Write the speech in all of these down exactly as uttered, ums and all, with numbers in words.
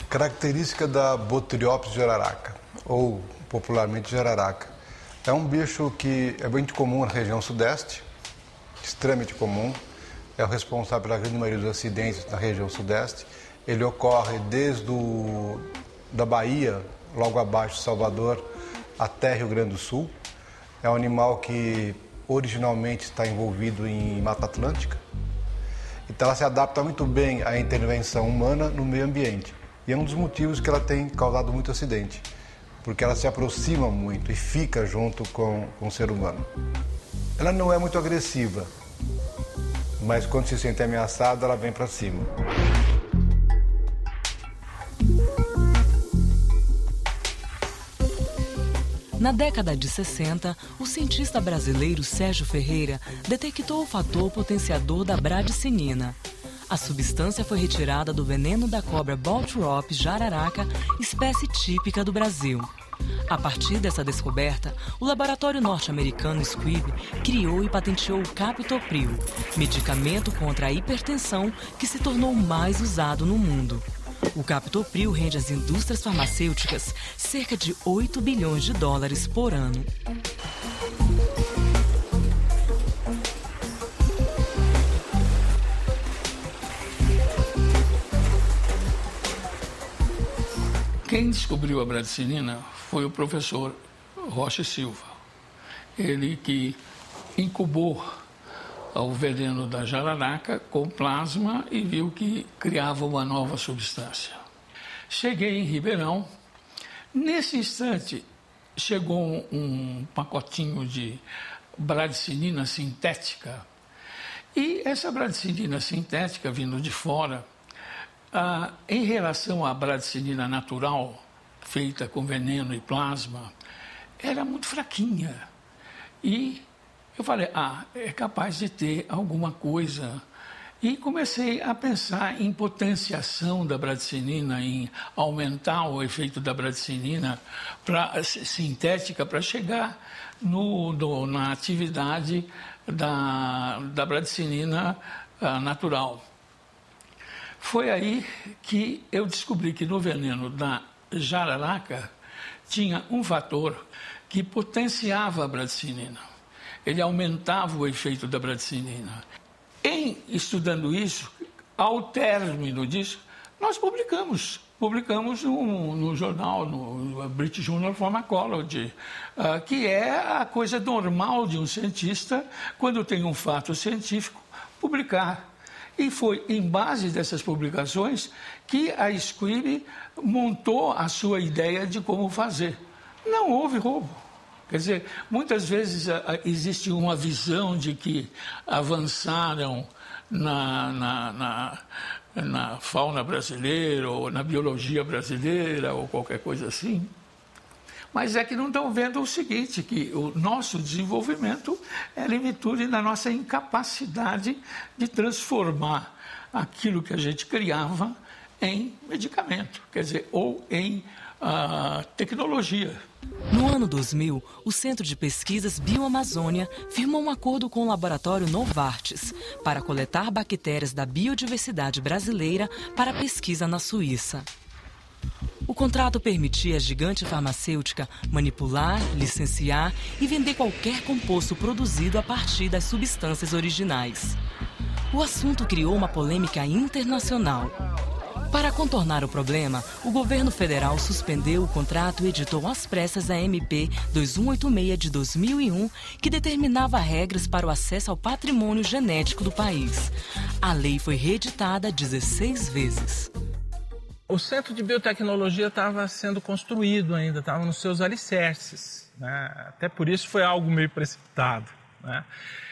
Característica da Botriopsis jararaca, ou popularmente jararaca. É um bicho que é muito comum na região sudeste, extremamente comum. É o responsável pela grande maioria dos acidentes na região sudeste. Ele ocorre desde o, da Bahia, logo abaixo de Salvador, até Rio Grande do Sul. É um animal que originalmente está envolvido em Mata Atlântica. Então ela se adapta muito bem à intervenção humana no meio ambiente. E é um dos motivos que ela tem causado muito acidente, porque ela se aproxima muito e fica junto com, com o ser humano. Ela não é muito agressiva, mas quando se sente ameaçada, ela vem para cima. Na década de sessenta, o cientista brasileiro Sérgio Ferreira detectou o fator potenciador da bradicinina. A substância foi retirada do veneno da cobra Bothrops jararaca, espécie típica do Brasil. A partir dessa descoberta, o laboratório norte-americano Squibb criou e patenteou o captopril, medicamento contra a hipertensão que se tornou mais usado no mundo. O captopril rende às indústrias farmacêuticas cerca de oito bilhões de dólares por ano. Quem descobriu a bradicinina foi o professor Rocha Silva. Ele que incubou o veneno da jararaca com plasma e viu que criava uma nova substância. Cheguei em Ribeirão. Nesse instante, chegou um pacotinho de bradicinina sintética. E essa bradicinina sintética, vindo de fora, Ah, em relação à bradicinina natural, feita com veneno e plasma, era muito fraquinha. E eu falei, ah, é capaz de ter alguma coisa. E comecei a pensar em potenciação da bradicinina, em aumentar o efeito da bradicinina pra, sintética para chegar no, no, na atividade da, da bradicinina ah, natural. Foi aí que eu descobri que no veneno da jararaca tinha um fator que potenciava a bradicinina. Ele aumentava o efeito da bradicinina. Em estudando isso, ao término disso, nós publicamos. Publicamos no, no jornal, no British Journal of Pharmacology, uh, que é a coisa normal de um cientista, quando tem um fato científico, publicar. E foi em base dessas publicações que a Squibb montou a sua ideia de como fazer. Não houve roubo. Quer dizer, muitas vezes existe uma visão de que avançaram na, na, na, na fauna brasileira, ou na biologia brasileira, ou qualquer coisa assim. Mas é que não estão vendo o seguinte, que o nosso desenvolvimento é limitude na nossa incapacidade de transformar aquilo que a gente criava em medicamento, quer dizer, ou em uh, tecnologia. No ano dois mil, o Centro de Pesquisas Bioamazônia firmou um acordo com o laboratório Novartis para coletar bactérias da biodiversidade brasileira para pesquisa na Suíça. O contrato permitia à gigante farmacêutica manipular, licenciar e vender qualquer composto produzido a partir das substâncias originais. O assunto criou uma polêmica internacional. Para contornar o problema, o governo federal suspendeu o contrato e editou às pressas a M P dois mil cento e oitenta e seis de dois mil e um, que determinava regras para o acesso ao patrimônio genético do país. A lei foi reeditada dezesseis vezes. O Centro de Biotecnologia estava sendo construído ainda, estava nos seus alicerces, né? Até por isso foi algo meio precipitado, né?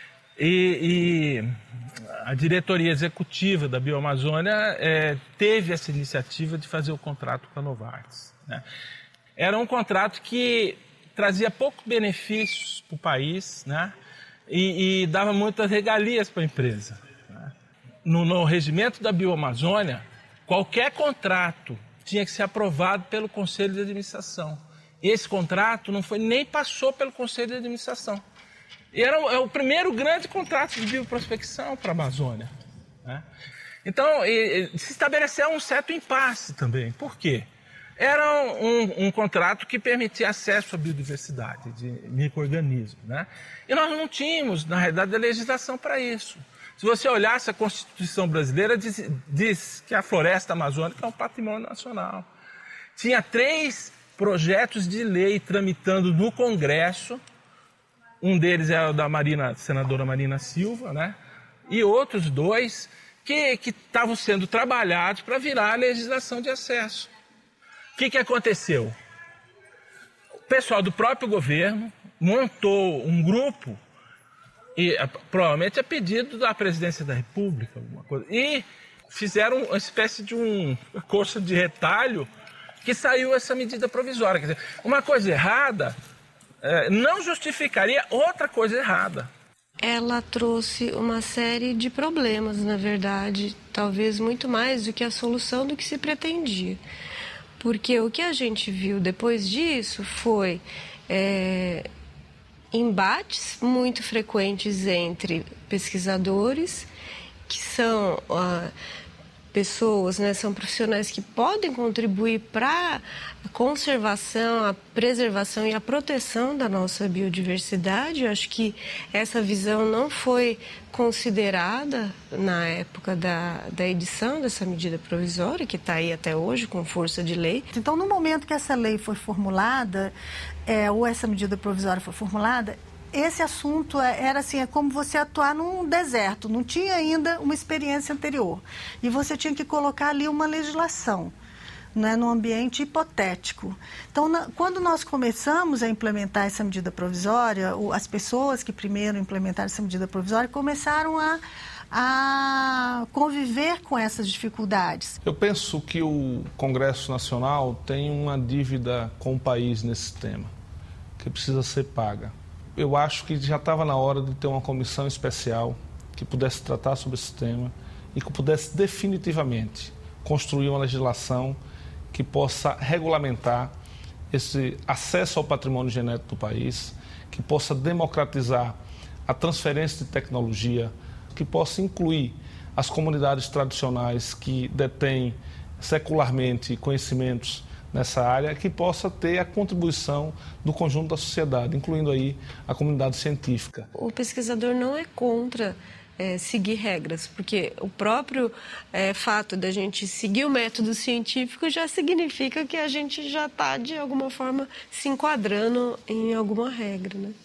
E, e a diretoria executiva da Bioamazônia é, teve essa iniciativa de fazer o contrato com a Novartis, né? Era um contrato que trazia poucos benefícios para o país, né? E, e dava muitas regalias para a empresa, né? No, no regimento da Bioamazônia, qualquer contrato tinha que ser aprovado pelo Conselho de Administração. Esse contrato não foi, nem passou pelo Conselho de Administração. E era o, é o primeiro grande contrato de bioprospecção para a Amazônia, né? Então, e, e, se estabeleceu um certo impasse também. Por quê? Era um, um contrato que permitia acesso à biodiversidade de micro-organismos, né? E nós não tínhamos, na realidade, a legislação para isso. Se você olhasse a Constituição brasileira, diz, diz que a floresta amazônica é um patrimônio nacional. Tinha três projetos de lei tramitando no Congresso. Um deles é o da Marina, senadora Marina Silva, né? E outros dois que que estavam sendo trabalhados para virar a legislação de acesso. O que, que aconteceu? O pessoal do próprio governo montou um grupo, e provavelmente a pedido da presidência da República, alguma coisa, e fizeram uma espécie de um curso de retalho que saiu essa medida provisória. Quer dizer, uma coisa errada é, não justificaria outra coisa errada. Ela trouxe uma série de problemas, na verdade, talvez muito mais do que a solução do que se pretendia. Porque o que a gente viu depois disso foi é, embates muito frequentes entre pesquisadores, que são ah, pessoas, né, são profissionais que podem contribuir para a conservação, a preservação e a proteção da nossa biodiversidade. Eu acho que essa visão não foi considerada na época da, da edição dessa medida provisória, que está aí até hoje com força de lei. Então, no momento que essa lei foi formulada, é, ou essa medida provisória foi formulada, esse assunto era assim, é como você atuar num deserto, não tinha ainda uma experiência anterior. E você tinha que colocar ali uma legislação, né, num ambiente hipotético. Então, na, quando nós começamos a implementar essa medida provisória, as pessoas que primeiro implementaram essa medida provisória começaram a, a conviver com essas dificuldades. Eu penso que o Congresso Nacional tem uma dívida com o país nesse tema, que precisa ser paga. Eu acho que já estava na hora de ter uma comissão especial que pudesse tratar sobre esse tema e que pudesse definitivamente construir uma legislação que possa regulamentar esse acesso ao patrimônio genético do país, que possa democratizar a transferência de tecnologia, que possa incluir as comunidades tradicionais que detêm secularmente conhecimentos nessa área, que possa ter a contribuição do conjunto da sociedade, incluindo aí a comunidade científica. O pesquisador não é contra é, seguir regras, porque o próprio é, fato da gente seguir o método científico já significa que a gente já está, de alguma forma, se enquadrando em alguma regra, né?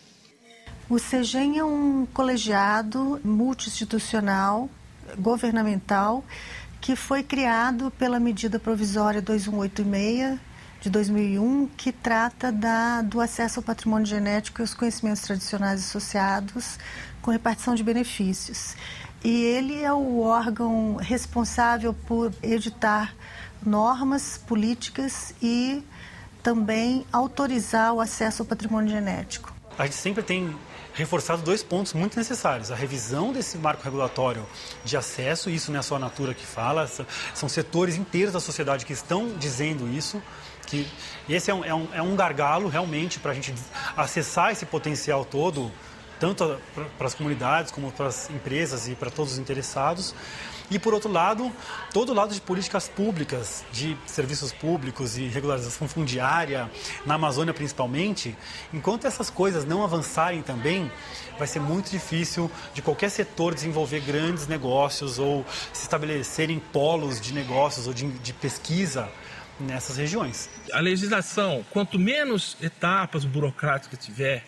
O CEGEM é um colegiado multi-institucional, governamental, que foi criado pela medida provisória dois mil cento e oitenta e seis de dois mil e um, que trata da, do acesso ao patrimônio genético e aos conhecimentos tradicionais associados com repartição de benefícios. E ele é o órgão responsável por editar normas políticas e também autorizar o acesso ao patrimônio genético. A gente sempre tem reforçado dois pontos muito necessários. A revisão desse marco regulatório de acesso, isso não é só a Natura que fala, são setores inteiros da sociedade que estão dizendo isso, que esse é um, é um, é um gargalo realmente para a gente acessar esse potencial todo, tanto para as comunidades como para as empresas e para todos os interessados. E, por outro lado, todo o lado de políticas públicas, de serviços públicos e regularização fundiária, na Amazônia principalmente, enquanto essas coisas não avançarem também, vai ser muito difícil de qualquer setor desenvolver grandes negócios ou se estabelecerem polos de negócios ou de, de pesquisa nessas regiões. A legislação, quanto menos etapas burocráticas tiver,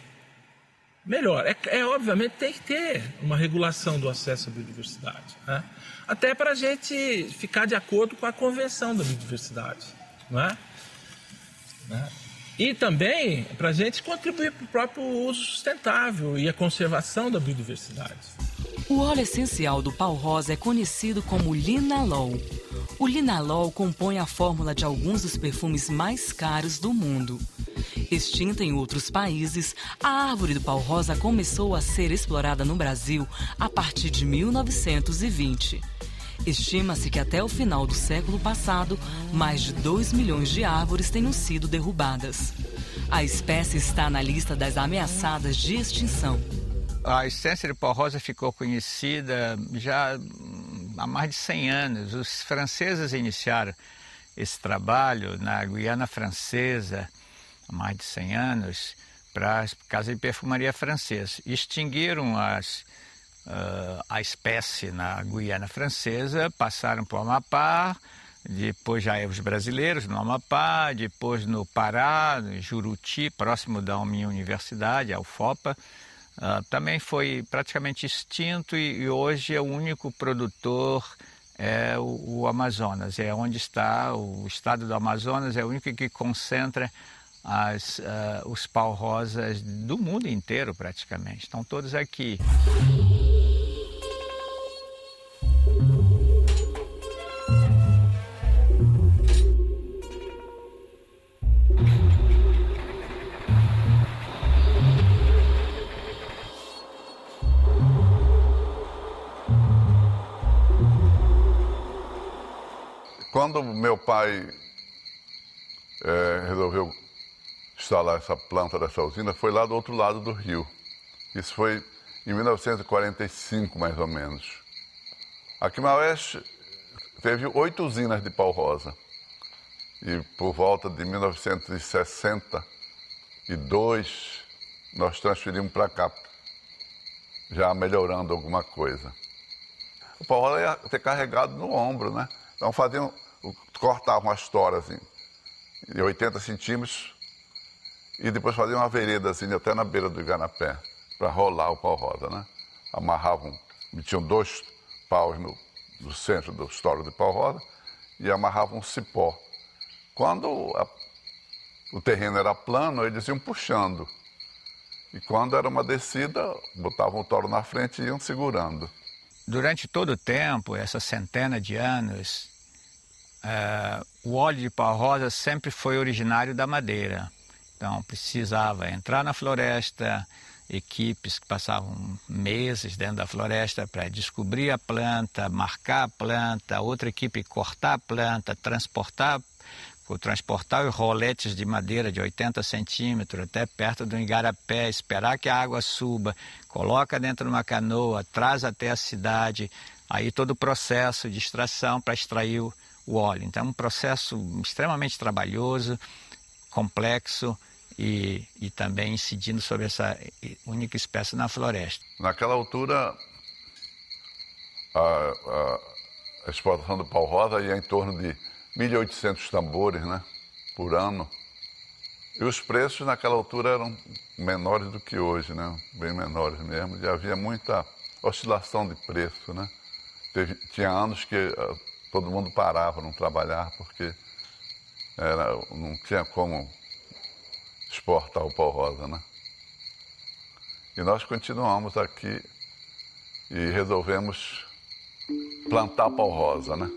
melhor. É, é obviamente tem que ter uma regulação do acesso à biodiversidade, né? Até para a gente ficar de acordo com a Convenção da Biodiversidade, não é? Né? E também para a gente contribuir para o próprio uso sustentável e a conservação da biodiversidade. O óleo essencial do pau-rosa é conhecido como linalol. O linalol compõe a fórmula de alguns dos perfumes mais caros do mundo. Extinta em outros países, a árvore do pau-rosa começou a ser explorada no Brasil a partir de mil novecentos e vinte. Estima-se que até o final do século passado, mais de dois milhões de árvores tenham sido derrubadas. A espécie está na lista das ameaçadas de extinção. A essência do pau-rosa ficou conhecida já há mais de cem anos. Os franceses iniciaram esse trabalho na Guiana Francesa, há mais de cem anos, para as casas de perfumaria francesa. Extinguiram as, uh, a espécie na Guiana Francesa, passaram para o Amapá, depois já os brasileiros no Amapá, depois no Pará, no Juruti, próximo da minha universidade, a UFOPA. Uh, também foi praticamente extinto e, e hoje é o único produtor é o, o Amazonas, é onde está o estado do Amazonas, é o único que concentra as, uh, os pau-rosas do mundo inteiro praticamente, estão todos aqui. Quando meu pai é, resolveu instalar essa planta dessa usina, foi lá do outro lado do rio. Isso foi em mil novecentos e quarenta e cinco, mais ou menos. Aqui em Maués teve oito usinas de pau-rosa. E por volta de mil novecentos e sessenta e dois, nós transferimos para cá, já melhorando alguma coisa. O pau-rosa ia ter carregado no ombro, né? Então faziam, cortavam as toras assim, de oitenta centímetros e depois faziam uma vereda assim, até na beira do igarapé, para rolar o pau-rosa, né? Amarravam, metiam dois paus no, no centro do estouro de pau-rosa e amarravam um cipó. Quando a, o terreno era plano, eles iam puxando. E quando era uma descida, botavam o toro na frente e iam segurando. Durante todo o tempo, essa centena de anos, uh, o óleo de pau-rosa sempre foi originário da madeira. Então, precisava entrar na floresta, equipes que passavam meses dentro da floresta para descobrir a planta, marcar a planta, outra equipe cortar a planta, transportar, transportar os roletes de madeira de oitenta centímetros até perto do igarapé, esperar que a água suba, coloca dentro de uma canoa, traz até a cidade, aí todo o processo de extração para extrair o, o óleo. Então é um processo extremamente trabalhoso, complexo e, e também incidindo sobre essa única espécie na floresta. Naquela altura, a, a, a exportação do pau-rosa ia em torno de mil e oitocentos tambores, né, por ano. E os preços naquela altura eram menores do que hoje, né, bem menores mesmo. E havia muita oscilação de preço, né. Teve, tinha anos que uh, todo mundo parava, não trabalhar, porque era, não tinha como exportar o pau-rosa, né. E nós continuamos aqui e resolvemos plantar pau-rosa, né.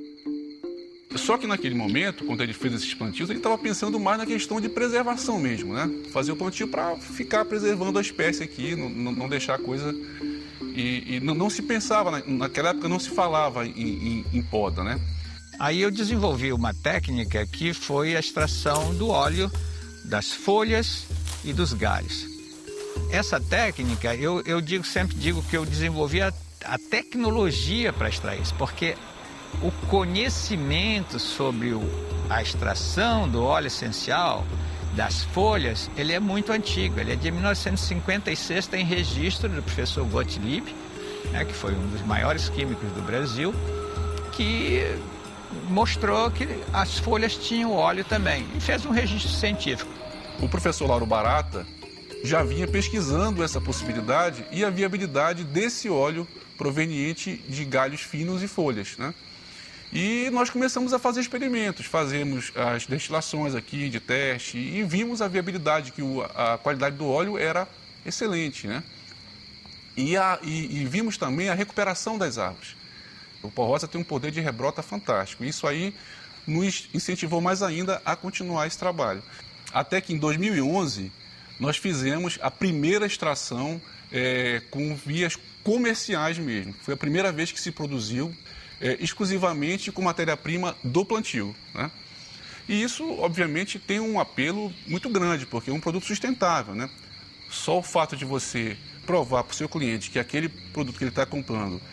Só que naquele momento, quando ele fez esses plantios, ele estava pensando mais na questão de preservação mesmo, né? Fazer o plantio para ficar preservando a espécie aqui, não, não deixar a coisa... E, e não, não se pensava, naquela época não se falava em, em, em poda, né? Aí eu desenvolvi uma técnica que foi a extração do óleo das folhas e dos galhos. Essa técnica, eu, eu digo, sempre digo que eu desenvolvi a, a tecnologia para extrair isso, porque o conhecimento sobre o, a extração do óleo essencial das folhas, ele é muito antigo, ele é de mil novecentos e cinquenta e seis, tem registro do professor Gottlieb, né, que foi um dos maiores químicos do Brasil, que mostrou que as folhas tinham óleo também, e fez um registro científico. O professor Lauro Barata já vinha pesquisando essa possibilidade e a viabilidade desse óleo proveniente de galhos finos e folhas, né? E nós começamos a fazer experimentos, fazemos as destilações aqui de teste e vimos a viabilidade, que o, a qualidade do óleo era excelente, né? E, a, e, e vimos também a recuperação das árvores. O pau-rosa tem um poder de rebrota fantástico. Isso aí nos incentivou mais ainda a continuar esse trabalho. Até que em dois mil e onze nós fizemos a primeira extração é, com vias comerciais mesmo. Foi a primeira vez que se produziu É, exclusivamente com matéria-prima do plantio, né? E isso, obviamente, tem um apelo muito grande, porque é um produto sustentável, né? Só o fato de você provar para o seu cliente que aquele produto que ele está comprando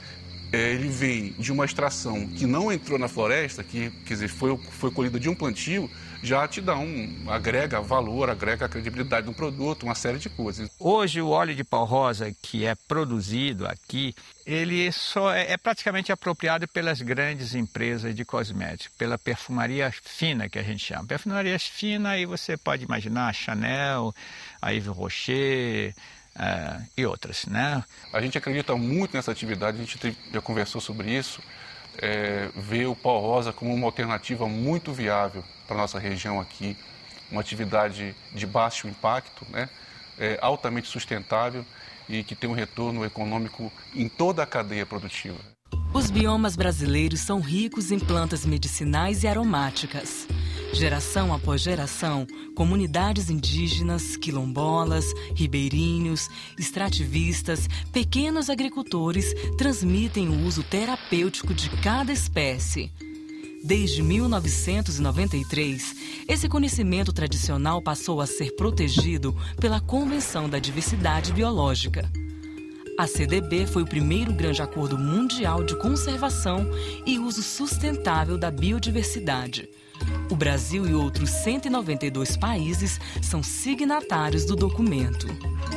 é, ele vem de uma extração que não entrou na floresta, que quer dizer, foi, foi colhida de um plantio, já te dá um, agrega valor, agrega credibilidade no produto, uma série de coisas. Hoje o óleo de pau rosa que é produzido aqui, ele só é, é praticamente apropriado pelas grandes empresas de cosméticos, pela perfumaria fina que a gente chama. Perfumaria fina, aí você pode imaginar a Chanel, a Yves Rocher, Uh, e outras, né? A gente acredita muito nessa atividade, a gente já conversou sobre isso, é, vê o pau rosa como uma alternativa muito viável para a nossa região aqui, uma atividade de baixo impacto, né? É, altamente sustentável e que tem um retorno econômico em toda a cadeia produtiva. Os biomas brasileiros são ricos em plantas medicinais e aromáticas. Geração após geração, comunidades indígenas, quilombolas, ribeirinhos, extrativistas, pequenos agricultores transmitem o uso terapêutico de cada espécie. Desde mil novecentos e noventa e três, esse conhecimento tradicional passou a ser protegido pela Convenção da Diversidade Biológica. A C D B foi o primeiro grande acordo mundial de conservação e uso sustentável da biodiversidade. O Brasil e outros cento e noventa e dois países são signatários do documento.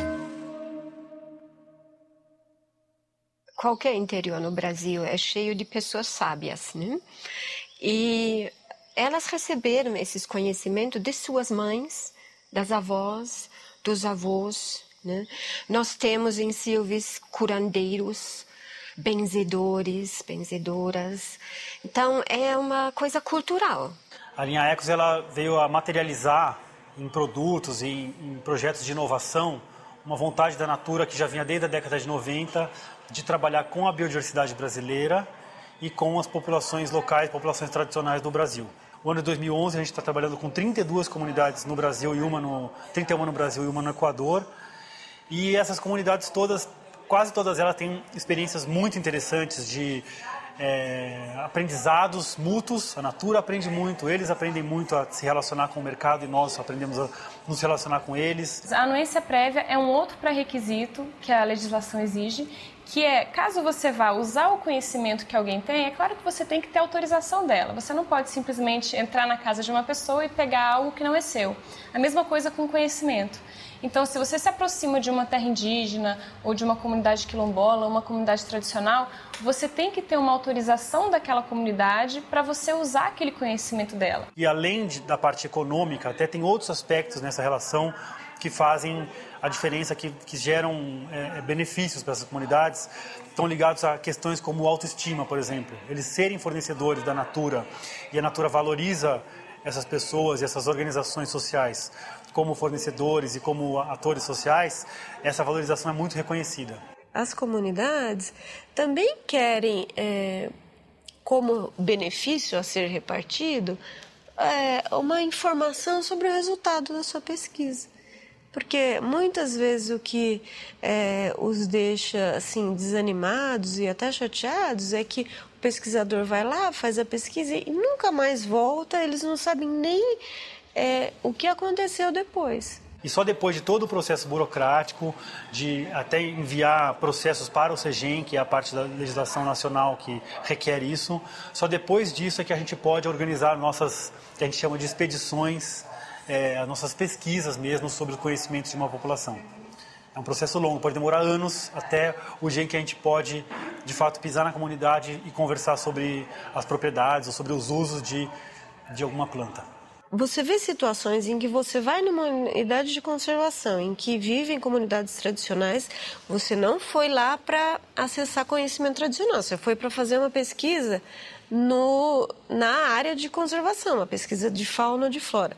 Qualquer interior no Brasil é cheio de pessoas sábias, né? E elas receberam esses conhecimentos de suas mães, das avós, dos avós, né? Nós temos em Silves curandeiros, benzedores, benzedoras. Então, é uma coisa cultural. A linha Ecos ela veio a materializar em produtos e em projetos de inovação uma vontade da Natura que já vinha desde a década de noventa de trabalhar com a biodiversidade brasileira e com as populações locais, populações tradicionais do Brasil. O ano de dois mil e onze a gente está trabalhando com trinta e duas comunidades no Brasil e uma no trinta e uma no Brasil e uma no Equador. E essas comunidades todas, quase todas elas têm experiências muito interessantes de é, aprendizados mútuos. A Natura aprende muito, eles aprendem muito a se relacionar com o mercado e nós aprendemos a nos relacionar com eles. A anuência prévia é um outro pré-requisito que a legislação exige, que é, caso você vá usar o conhecimento que alguém tem, é claro que você tem que ter autorização dela. Você não pode simplesmente entrar na casa de uma pessoa e pegar algo que não é seu. A mesma coisa com o conhecimento. Então, se você se aproxima de uma terra indígena ou de uma comunidade quilombola, uma comunidade tradicional, você tem que ter uma autorização daquela comunidade para você usar aquele conhecimento dela. E além de, da parte econômica, até tem outros aspectos nessa relação que fazem a diferença, que, que geram é, benefícios para essas comunidades, estão ligados a questões como autoestima, por exemplo. Eles serem fornecedores da Natura e a Natura valoriza essas pessoas e essas organizações sociais como fornecedores e como atores sociais, essa valorização é muito reconhecida. As comunidades também querem, é, como benefício a ser repartido, é, uma informação sobre o resultado da sua pesquisa. Porque muitas vezes o que é, os deixa assim, desanimados e até chateados é que o pesquisador vai lá, faz a pesquisa e nunca mais volta, eles não sabem nem é, o que aconteceu depois. E só depois de todo o processo burocrático, de até enviar processos para o SEGEM, que é a parte da legislação nacional que requer isso, só depois disso é que a gente pode organizar nossas, que a gente chama de expedições, é, as nossas pesquisas mesmo sobre os conhecimentos de uma população. É um processo longo, pode demorar anos até o dia em que a gente pode, de fato, pisar na comunidade e conversar sobre as propriedades ou sobre os usos de, de alguma planta. Você vê situações em que você vai numa unidade de conservação, em que vivem comunidades tradicionais, você não foi lá para acessar conhecimento tradicional, você foi para fazer uma pesquisa no, na área de conservação, uma pesquisa de fauna ou de flora.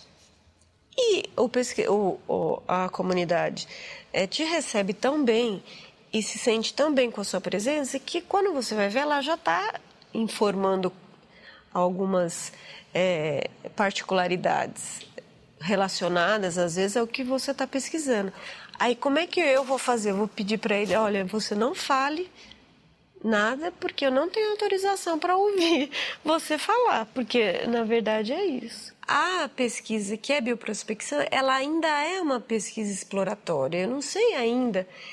E o pesqui, o, o, a comunidade é, te recebe tão bem e se sente tão bem com a sua presença que quando você vai ver, ela já está informando algumas é, particularidades relacionadas, às vezes, ao que você está pesquisando. Aí, como é que eu vou fazer? Eu vou pedir para ele, olha, você não fale nada, porque eu não tenho autorização para ouvir você falar, porque, na verdade, é isso. A pesquisa que é bioprospecção, ela ainda é uma pesquisa exploratória. Eu não sei ainda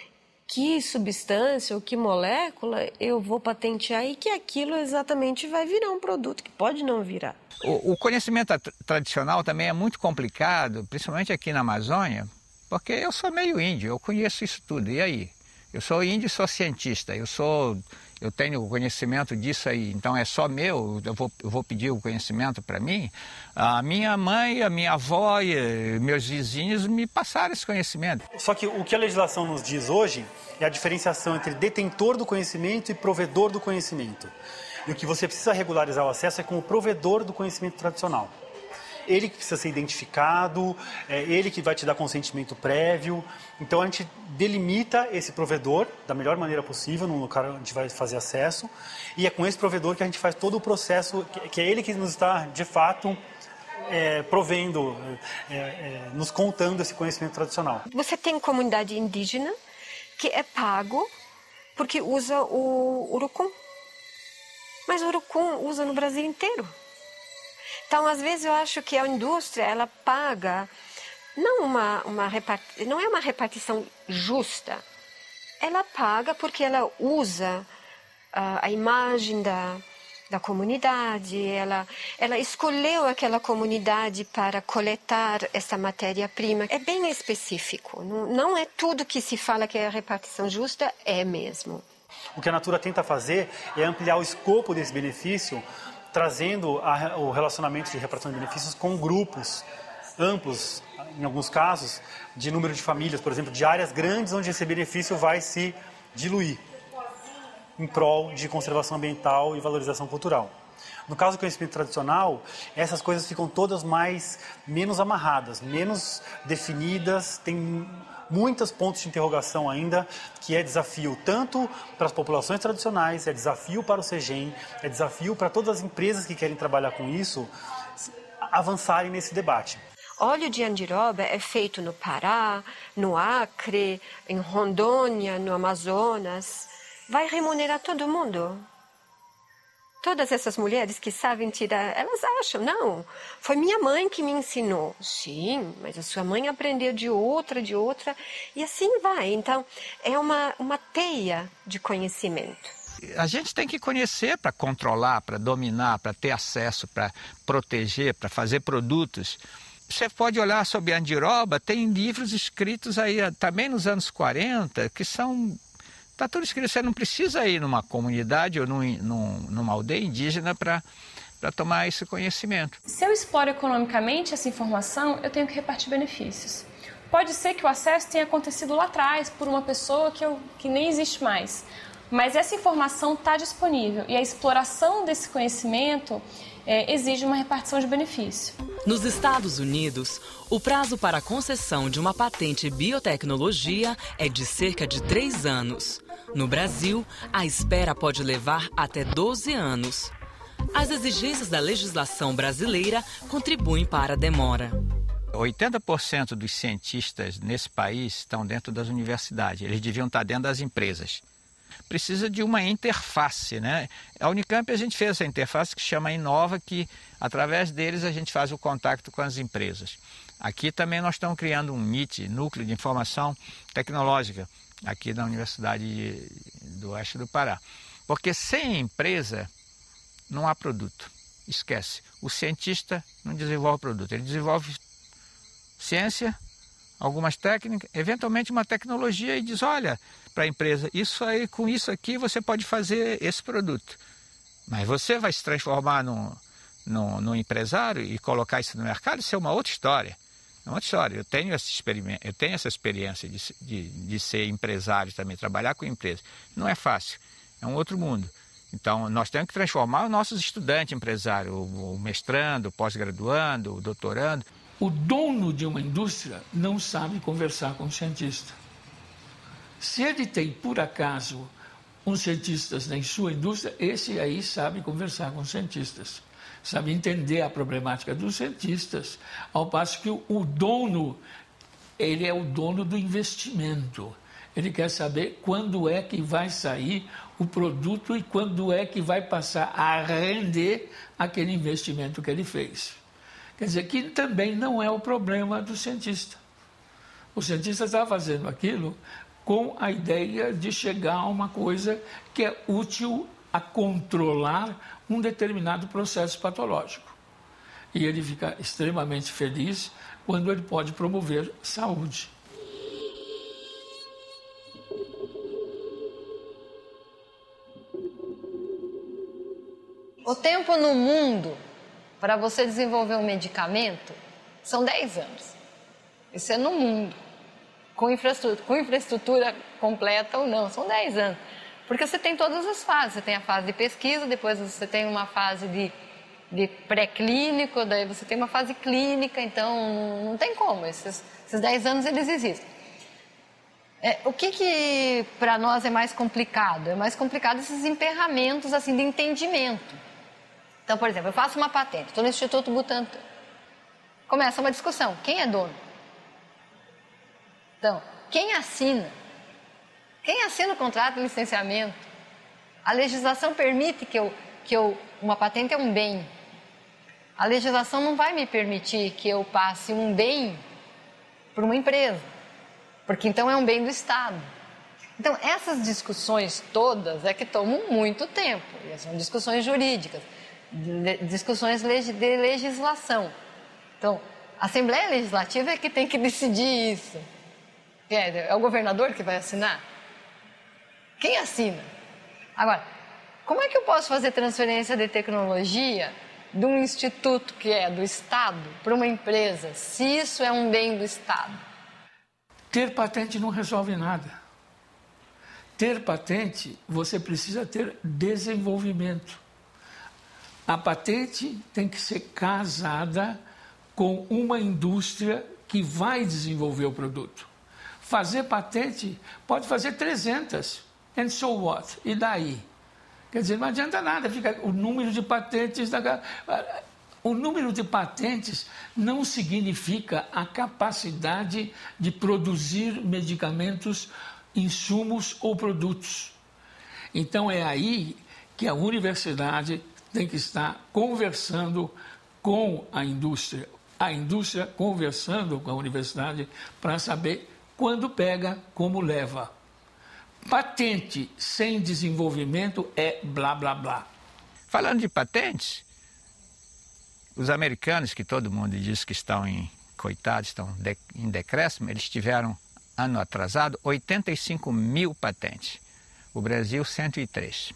que substância ou que molécula eu vou patentear e que aquilo exatamente vai virar um produto que pode não virar. O, o conhecimento tradicional também é muito complicado, principalmente aqui na Amazônia, porque eu sou meio índio, eu conheço isso tudo, e aí? Eu sou índio e sou cientista, eu, sou, eu tenho conhecimento disso aí, então é só meu, eu vou, eu vou pedir o conhecimento para mim. A minha mãe, a minha avó e meus vizinhos me passaram esse conhecimento. Só que o que a legislação nos diz hoje é a diferenciação entre detentor do conhecimento e provedor do conhecimento. E o que você precisa regularizar o acesso é com o provedor do conhecimento tradicional. Ele que precisa ser identificado, é ele que vai te dar consentimento prévio. Então a gente delimita esse provedor da melhor maneira possível, num local onde a gente vai fazer acesso, e é com esse provedor que a gente faz todo o processo, que é ele que nos está, de fato, é, provendo, é, é, nos contando esse conhecimento tradicional. Você tem comunidade indígena que é pago porque usa o urucum, mas o urucum usa no Brasil inteiro. Então, às vezes, eu acho que a indústria, ela paga, não, uma, uma repart... não é uma repartição justa, ela paga porque ela usa uh, a imagem da, da comunidade, ela, ela escolheu aquela comunidade para coletar essa matéria-prima. É bem específico, não, não é tudo que se fala que é a repartição justa, é mesmo. O que a Natura tenta fazer é ampliar o escopo desse benefício, trazendo a, o relacionamento de repartição de benefícios com grupos amplos, em alguns casos, de número de famílias, por exemplo, de áreas grandes onde esse benefício vai se diluir em prol de conservação ambiental e valorização cultural. No caso do conhecimento tradicional, essas coisas ficam todas mais menos amarradas, menos definidas, tem muitos pontos de interrogação ainda, que é desafio tanto para as populações tradicionais, é desafio para o SEGEM, é desafio para todas as empresas que querem trabalhar com isso, avançarem nesse debate. Óleo de andiroba é feito no Pará, no Acre, em Rondônia, no Amazonas. Vai remunerar todo mundo. Todas essas mulheres que sabem tirar, elas acham, não, foi minha mãe que me ensinou. Sim, mas a sua mãe aprendeu de outra, de outra, e assim vai. Então, é uma, uma teia de conhecimento. A gente tem que conhecer para controlar, para dominar, para ter acesso, para proteger, para fazer produtos. Você pode olhar sobre a andiroba, tem livros escritos aí também nos anos quarenta, que são... Está tudo escrito, você não precisa ir numa comunidade ou num, num, numa aldeia indígena para tomar esse conhecimento. Se eu exploro economicamente essa informação, eu tenho que repartir benefícios. Pode ser que o acesso tenha acontecido lá atrás por uma pessoa que, eu, que nem existe mais, mas essa informação está disponível e a exploração desse conhecimento é, exige uma repartição de benefício. Nos Estados Unidos, o prazo para a concessão de uma patente biotecnologia é de cerca de três anos. No Brasil, a espera pode levar até doze anos. As exigências da legislação brasileira contribuem para a demora. oitenta por cento dos cientistas nesse país estão dentro das universidades, eles deviam estar dentro das empresas. Precisa de uma interface, né? A Unicamp a gente fez essa interface que chama Inova, que através deles a gente faz o contato com as empresas. Aqui também nós estamos criando um N I T, Núcleo de Informação Tecnológica, aqui na Universidade do Oeste do Pará. Porque sem empresa não há produto, esquece. O cientista não desenvolve produto, ele desenvolve ciência, algumas técnicas, eventualmente uma tecnologia e diz, olha, para a empresa, isso aí, com isso aqui você pode fazer esse produto. Mas você vai se transformar num, num, num empresário e colocar isso no mercado, isso é uma outra história. É uma outra história. Eu tenho essa, eu tenho essa experiência de, de, de ser empresário também, trabalhar com empresa. Não é fácil, é um outro mundo. Então, nós temos que transformar os nossos estudantes empresários, o, o mestrando, o pós-graduando, o doutorando. O dono de uma indústria não sabe conversar com o cientista. Se ele tem, por acaso, uns cientistas em sua indústria, esse aí sabe conversar com os cientistas, sabe entender a problemática dos cientistas, ao passo que o, o dono, ele é o dono do investimento. Ele quer saber quando é que vai sair o produto e quando é que vai passar a render aquele investimento que ele fez. Quer dizer, que também não é o problema do cientista. O cientista está fazendo aquilo com a ideia de chegar a uma coisa que é útil a controlar um determinado processo patológico. E ele fica extremamente feliz quando ele pode promover saúde. O tempo no mundo para você desenvolver um medicamento são dez anos. Isso é no mundo. Com infraestrutura, com infraestrutura completa ou não, são dez anos. Porque você tem todas as fases. Você tem a fase de pesquisa, depois você tem uma fase de, de pré-clínico, daí você tem uma fase clínica, então não tem como. Esses, esses dez anos eles existem. É, o que, que para nós é mais complicado? É mais complicado esses emperramentos assim, de entendimento. Então, por exemplo, eu faço uma patente, estou no Instituto Butantan. Começa uma discussão, quem é dono? Então, quem assina? Quem assina o contrato de licenciamento? A legislação permite que eu, que eu... Uma patente é um bem. A legislação não vai me permitir que eu passe um bem para uma empresa, porque então é um bem do Estado. Então, essas discussões todas é que tomam muito tempo. São discussões jurídicas, discussões de legislação. Então, a Assembleia Legislativa é que tem que decidir isso. É, é o governador que vai assinar? Quem assina? Agora, como é que eu posso fazer transferência de tecnologia de um instituto que é do Estado para uma empresa, se isso é um bem do Estado? Ter patente não resolve nada. Ter patente, você precisa ter desenvolvimento. A patente tem que ser casada com uma indústria que vai desenvolver o produto. Fazer patente pode fazer trezentas. And so what? E daí? Quer dizer, não adianta nada. Fica o número de patentes... Da... O número de patentes não significa a capacidade de produzir medicamentos, insumos ou produtos. Então, é aí que a universidade tem que estar conversando com a indústria. A indústria conversando com a universidade para saber quando pega, como leva. Patente sem desenvolvimento é blá, blá, blá. Falando de patentes, os americanos, que todo mundo diz que estão em, coitados, estão de, em decréscimo, eles tiveram, ano atrasado, oitenta e cinco mil patentes. O Brasil, cento e três.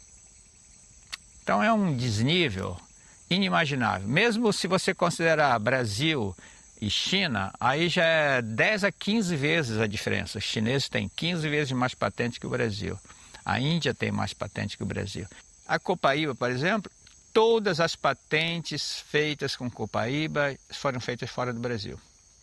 Então é um desnível inimaginável. Mesmo se você considerar Brasil e China, aí já é dez a quinze vezes a diferença. Os chineses têm quinze vezes mais patentes que o Brasil. A Índia tem mais patentes que o Brasil. A Copaíba, por exemplo, todas as patentes feitas com Copaíba foram feitas fora do Brasil.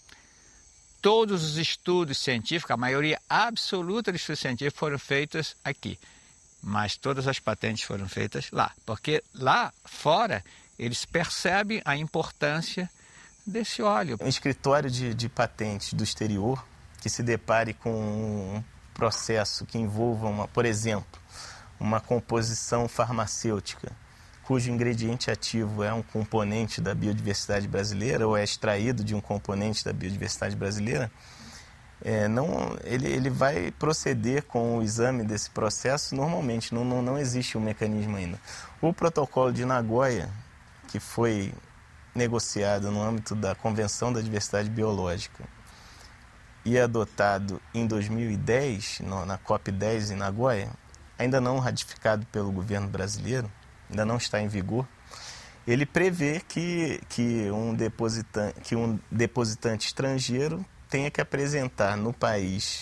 Todos os estudos científicos, a maioria absoluta dos estudos científicos foram feitos aqui. Mas todas as patentes foram feitas lá. Porque lá fora eles percebem a importância desse óleo. Um escritório de, de patentes do exterior que se depare com um processo que envolva, uma, por exemplo, uma composição farmacêutica, cujo ingrediente ativo é um componente da biodiversidade brasileira ou é extraído de um componente da biodiversidade brasileira, é, não, ele, ele vai proceder com o exame desse processo normalmente, não, não, não existe um mecanismo ainda. O protocolo de Nagoya, que foi negociado no âmbito da Convenção da Diversidade Biológica e adotado em dois mil e dez, no, na COP dez em Nagoya, ainda não ratificado pelo governo brasileiro, ainda não está em vigor, ele prevê que, que, um, depositante, que um depositante estrangeiro tenha que apresentar no país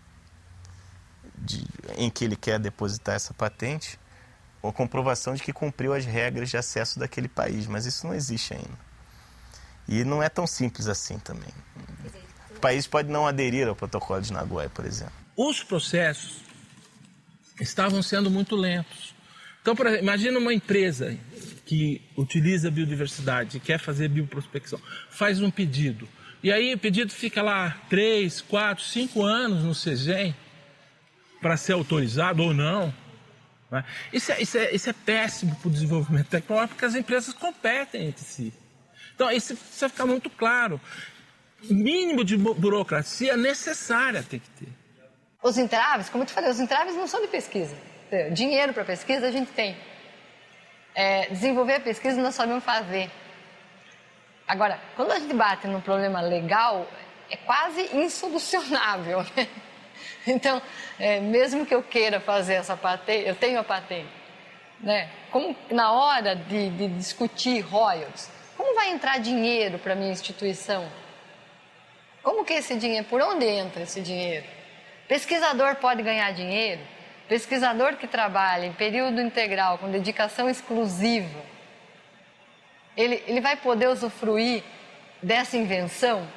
de, em que ele quer depositar essa patente a comprovação de que cumpriu as regras de acesso daquele país, mas isso não existe ainda. E não é tão simples assim também. O país pode não aderir ao protocolo de Nagoya, por exemplo. Os processos estavam sendo muito lentos. Então, por exemplo, imagina uma empresa que utiliza a biodiversidade e quer fazer bioprospecção, faz um pedido. E aí o pedido fica lá três, quatro, cinco anos no SEGEM para ser autorizado ou não. Isso é, isso, é, isso é péssimo para o desenvolvimento tecnológico, porque as empresas competem entre si. Então, isso precisa ficar muito claro. O mínimo de burocracia necessária tem que ter. Os entraves, como eu te falei, os entraves não são de pesquisa. Dinheiro para pesquisa a gente tem. É, desenvolver a pesquisa nós sabemos fazer. Agora, quando a gente bate num problema legal, é quase insolucionável, né? Então, é, mesmo que eu queira fazer essa patente, eu tenho a patente, né? Como na hora de, de discutir royalties, como vai entrar dinheiro para a minha instituição? Como que esse dinheiro, por onde entra esse dinheiro? Pesquisador pode ganhar dinheiro? Pesquisador que trabalha em período integral, com dedicação exclusiva, ele, ele vai poder usufruir dessa invenção?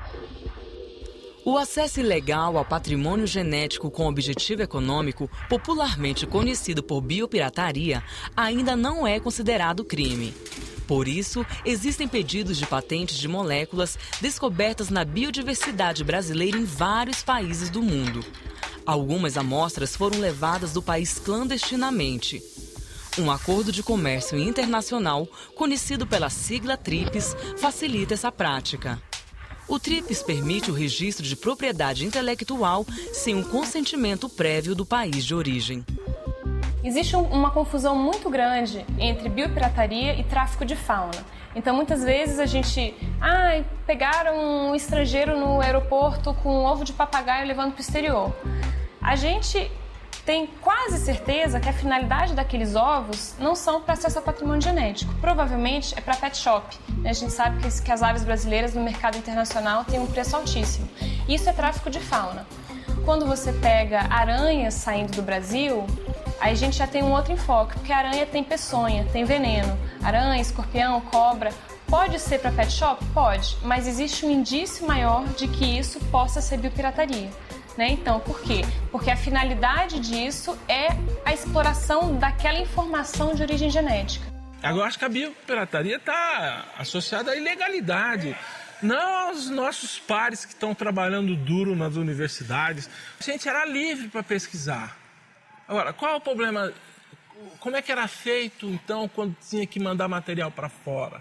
O acesso ilegal ao patrimônio genético com objetivo econômico, popularmente conhecido por biopirataria, ainda não é considerado crime. Por isso, existem pedidos de patentes de moléculas descobertas na biodiversidade brasileira em vários países do mundo. Algumas amostras foram levadas do país clandestinamente. Um acordo de comércio internacional, conhecido pela sigla TRIPS, facilita essa prática. O TRIPS permite o registro de propriedade intelectual sem um consentimento prévio do país de origem. Existe uma confusão muito grande entre biopirataria e tráfico de fauna. Então, muitas vezes a gente... Ah, pegaram um estrangeiro no aeroporto com um ovo de papagaio levando para o exterior. A gente tem quase certeza que a finalidade daqueles ovos não são para acesso ao patrimônio genético. Provavelmente é para pet shop. A gente sabe que, que as aves brasileiras no mercado internacional têm um preço altíssimo. Isso é tráfico de fauna. Quando você pega aranhas saindo do Brasil, aí a gente já tem um outro enfoque, porque a aranha tem peçonha, tem veneno. Aranha, escorpião, cobra, pode ser para pet shop? Pode, mas existe um indício maior de que isso possa ser biopirataria. Né? Então, por quê? Porque a finalidade disso é a exploração daquela informação de origem genética. Agora, acho que a biopirataria está associada à ilegalidade. Não aos nossos pares que estão trabalhando duro nas universidades. A gente era livre para pesquisar. Agora, qual é o problema? Como é que era feito, então, quando tinha que mandar material para fora?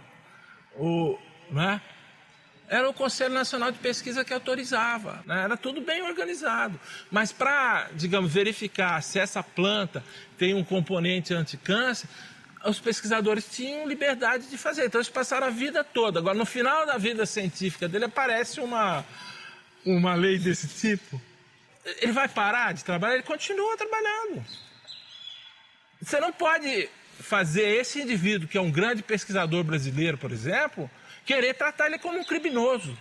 O, né? Era o Conselho Nacional de Pesquisa que autorizava, né? Era tudo bem organizado. Mas para, digamos, verificar se essa planta tem um componente anticâncer, os pesquisadores tinham liberdade de fazer. Então, eles passaram a vida toda. Agora, no final da vida científica dele, aparece uma, uma lei desse tipo. Ele vai parar de trabalhar? Ele continua trabalhando. Você não pode fazer esse indivíduo, que é um grande pesquisador brasileiro, por exemplo, querer tratar ele como um criminoso.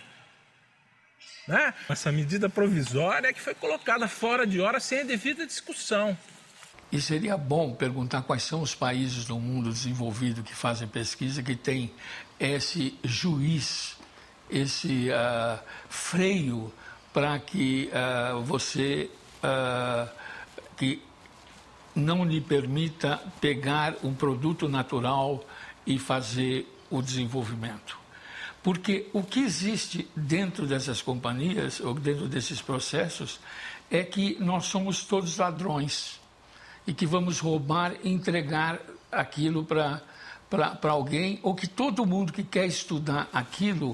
Né? Essa medida provisória é que foi colocada fora de hora sem a devida discussão. E seria bom perguntar quais são os países do mundo desenvolvido que fazem pesquisa, que tem esse juiz, esse uh, freio para que uh, você uh, que não lhe permita pegar um produto natural e fazer o desenvolvimento. Porque o que existe dentro dessas companhias, ou dentro desses processos, é que nós somos todos ladrões e que vamos roubar e entregar aquilo para para alguém, ou que todo mundo que quer estudar aquilo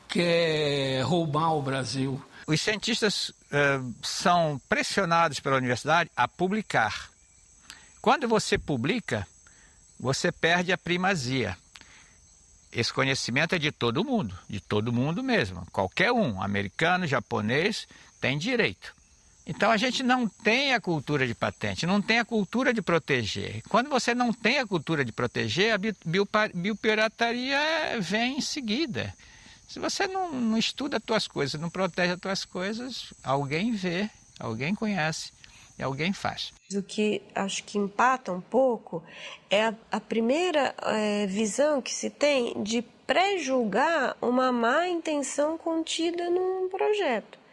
quer roubar o Brasil. Os cientistas uh, são pressionados pela universidade a publicar. Quando você publica, você perde a primazia. Esse conhecimento é de todo mundo, de todo mundo mesmo. Qualquer um, americano, japonês, tem direito. Então, a gente não tem a cultura de patente, não tem a cultura de proteger. Quando você não tem a cultura de proteger, a biopirataria vem em seguida. Se você não, não estuda as tuas coisas, não protege as tuas coisas, alguém vê, alguém conhece e alguém faz. O que acho que empata um pouco é a, a primeira é, visão que se tem de pré-julgar uma má intenção contida num projeto.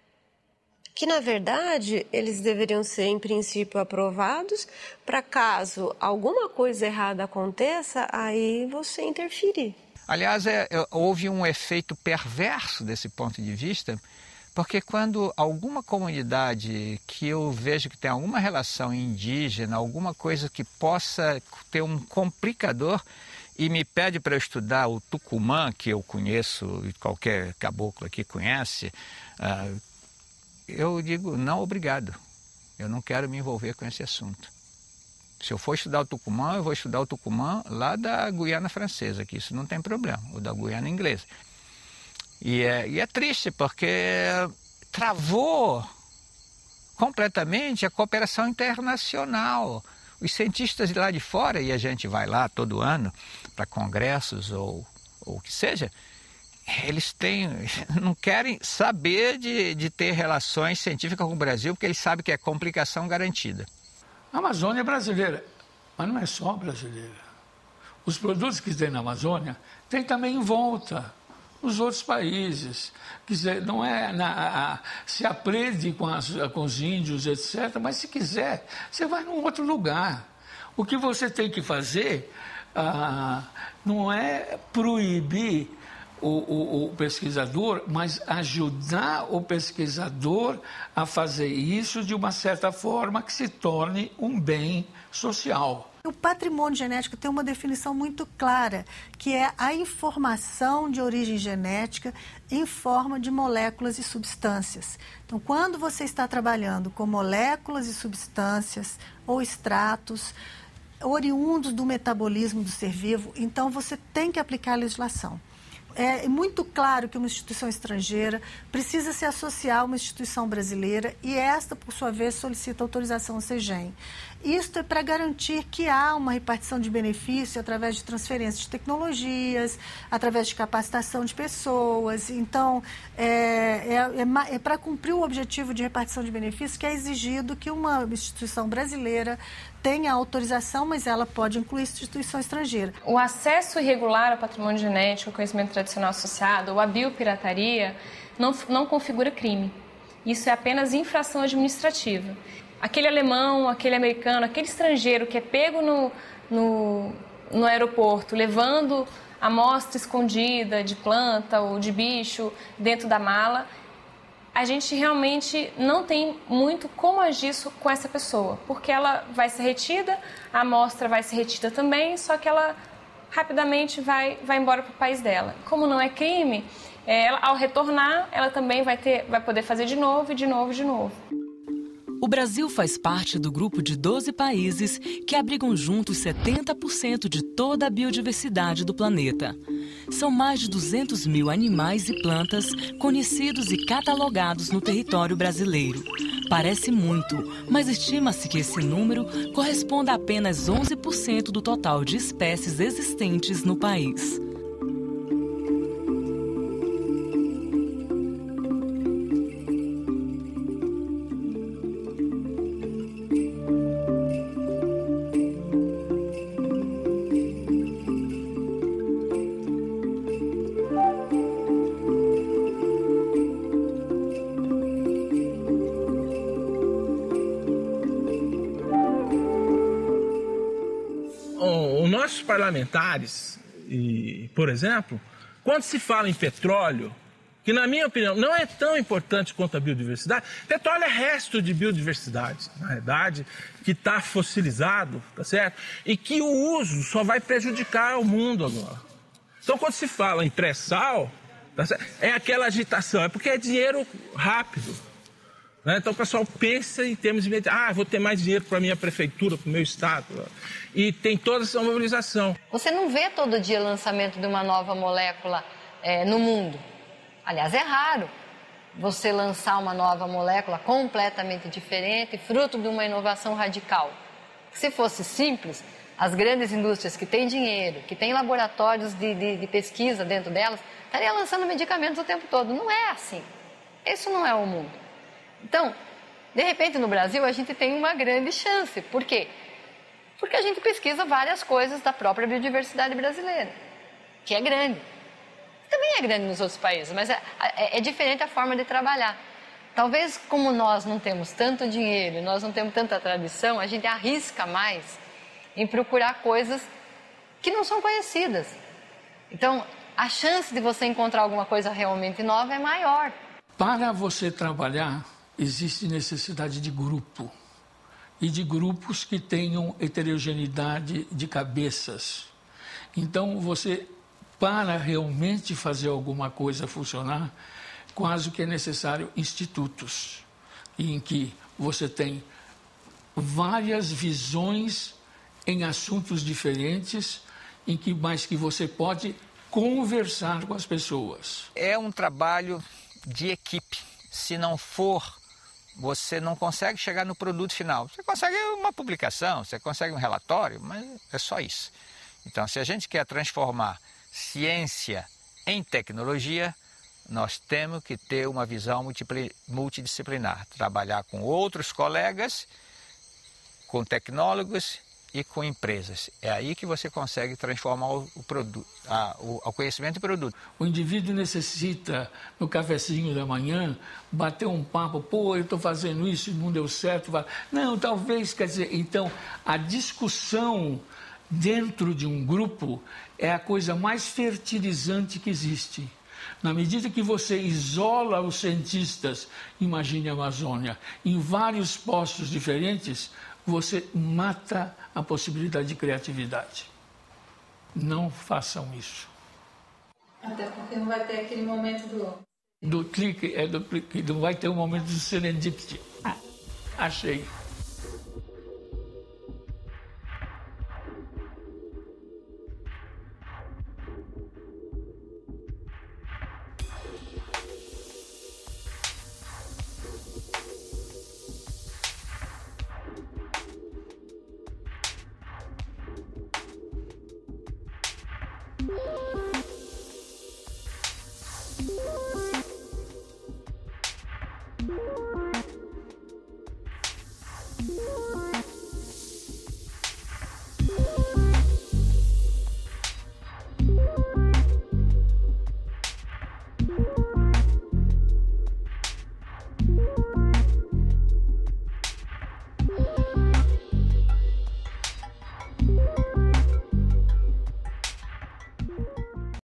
Que, na verdade, eles deveriam ser, em princípio, aprovados para caso alguma coisa errada aconteça, aí você interferir. Aliás, é, é, houve um efeito perverso desse ponto de vista, porque quando alguma comunidade que eu vejo que tem alguma relação indígena, alguma coisa que possa ter um complicador, e me pede para eu estudar o Tucumã, que eu conheço, e qualquer caboclo aqui conhece, uh, eu digo não, obrigado. Eu não quero me envolver com esse assunto. Se eu for estudar o Tucumã, eu vou estudar o Tucumã lá da Guiana Francesa, que isso não tem problema, ou da Guiana Inglesa. E é, e é triste, porque travou completamente a cooperação internacional. Os cientistas de lá de fora, e a gente vai lá todo ano para congressos ou, ou o que seja, eles têm, não querem saber de, de ter relações científicas com o Brasil, porque eles sabem que é complicação garantida. A Amazônia é brasileira, mas não é só brasileira. Os produtos que tem na Amazônia tem também em volta os outros países. Quer dizer, não é na, a, se aprende com, as, com os índios, etcétera, mas se quiser, você vai num outro lugar. O que você tem que fazer ah, não é proibir O, o, o pesquisador, mas ajudar o pesquisador a fazer isso de uma certa forma que se torne um bem social. O patrimônio genético tem uma definição muito clara, que é a informação de origem genética em forma de moléculas e substâncias. Então, quando você está trabalhando com moléculas e substâncias ou extratos oriundos do metabolismo do ser vivo, então você tem que aplicar a legislação. É muito claro que uma instituição estrangeira precisa se associar a uma instituição brasileira e esta, por sua vez, solicita autorização ao SEGEM. Isto é para garantir que há uma repartição de benefício através de transferência de tecnologias, através de capacitação de pessoas. Então, é, é, é, é para cumprir o objetivo de repartição de benefícios que é exigido que uma instituição brasileira tenha autorização, mas ela pode incluir instituição estrangeira. O acesso irregular ao patrimônio genético, ao conhecimento tradicional associado, ou a biopirataria, não, não configura crime. Isso é apenas infração administrativa. Aquele alemão, aquele americano, aquele estrangeiro que é pego no, no, no aeroporto, levando amostra escondida de planta ou de bicho dentro da mala, a gente realmente não tem muito como agir com essa pessoa, porque ela vai ser retida, a amostra vai ser retida também, só que ela rapidamente vai, vai embora para o país dela. Como não é crime, é, ela, ao retornar, ela também vai, ter, vai poder fazer de novo, de novo, de novo. O Brasil faz parte do grupo de doze países que abrigam juntos setenta por cento de toda a biodiversidade do planeta. São mais de duzentos mil animais e plantas conhecidos e catalogados no território brasileiro. Parece muito, mas estima-se que esse número corresponda a apenas onze por cento do total de espécies existentes no país. Nossos parlamentares, e, por exemplo, quando se fala em petróleo, que na minha opinião não é tão importante quanto a biodiversidade, petróleo é resto de biodiversidade, na verdade, que está fossilizado, tá certo? E que o uso só vai prejudicar o mundo agora. Então, quando se fala em pré-sal, tá certo? É aquela agitação, é porque é dinheiro rápido. Né? Então o pessoal pensa em termos de, ah, vou ter mais dinheiro para a minha prefeitura, para o meu estado. E tem toda essa mobilização. Você não vê todo dia lançamento de uma nova molécula é, no mundo. Aliás, é raro você lançar uma nova molécula completamente diferente, fruto de uma inovação radical. Se fosse simples, as grandes indústrias que têm dinheiro, que têm laboratórios de, de, de pesquisa dentro delas, estariam lançando medicamentos o tempo todo. Não é assim. Isso não é o mundo. Então, de repente, no Brasil, a gente tem uma grande chance. Por quê? Porque a gente pesquisa várias coisas da própria biodiversidade brasileira, que é grande. Também é grande nos outros países, mas é, é, é diferente a forma de trabalhar. Talvez, como nós não temos tanto dinheiro, nós não temos tanta tradição, a gente arrisca mais em procurar coisas que não são conhecidas. Então, a chance de você encontrar alguma coisa realmente nova é maior. Para você trabalhar, existe necessidade de grupo e de grupos que tenham heterogeneidade de cabeças. Então, você, para realmente fazer alguma coisa funcionar, quase que é necessário institutos. em que você tem várias visões em assuntos diferentes, em que, mas que você pode conversar com as pessoas. É um trabalho de equipe. Se não for, você não consegue chegar no produto final. Você consegue uma publicação, você consegue um relatório, mas é só isso. Então, se a gente quer transformar ciência em tecnologia, nós temos que ter uma visão multidisciplinar, trabalhar com outros colegas, com tecnólogos e com empresas. É aí que você consegue transformar o, o, produto, a, o, o conhecimento em produto. O indivíduo necessita, no cafezinho da manhã, bater um papo, pô, eu estou fazendo isso e não deu certo. Não, talvez, quer dizer, então, a discussão dentro de um grupo é a coisa mais fertilizante que existe. Na medida que você isola os cientistas, imagine a Amazônia, em vários postos diferentes, você mata a possibilidade de criatividade. Não façam isso. Até porque não vai ter aquele momento do... Do clique, é do clique, não vai ter um momento do serendipity. Ah, achei.